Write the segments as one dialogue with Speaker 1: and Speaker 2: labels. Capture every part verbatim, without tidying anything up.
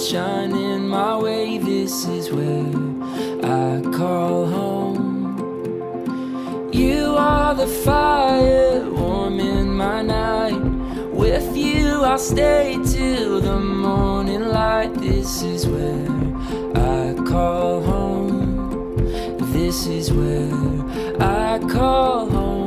Speaker 1: starlight shining my way. This is where I call home. You are the fire warming my night. With you I'll stay till the morning light. This is where I call home. This is where I call home.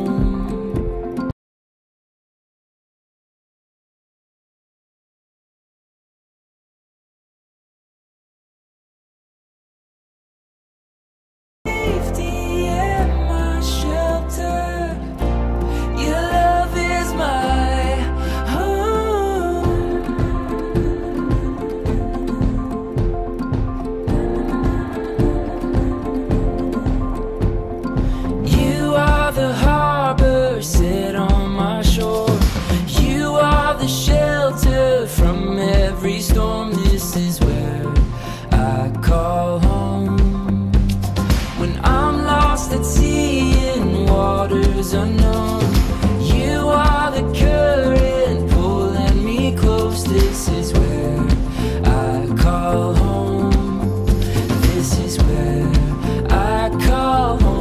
Speaker 1: Sit on my shore. You are the shelter from every storm. This is where I call home. When I'm lost at sea in waters unknown, you are the current pulling me close. This is where I call home. This is where I call home.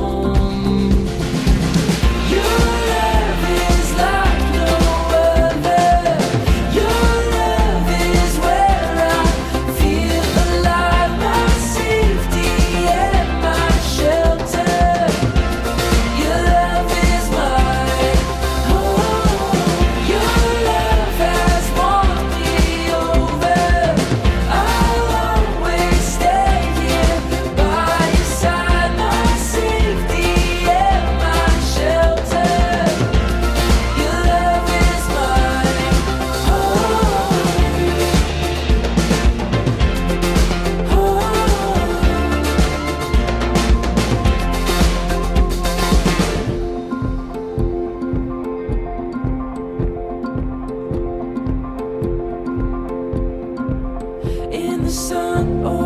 Speaker 1: Sun